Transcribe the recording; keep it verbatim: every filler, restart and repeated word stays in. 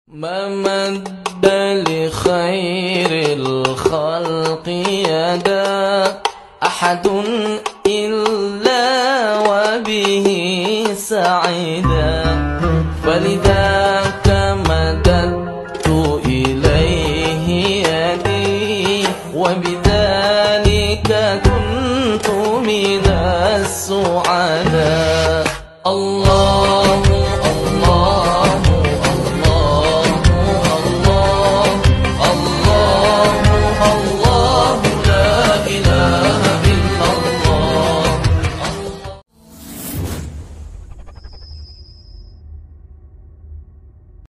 ما مد لخير الخلق يدا أحد إلا وبه سعدا، فلذاك مددت إليه يدي وبذلك كنت من السعداء. الله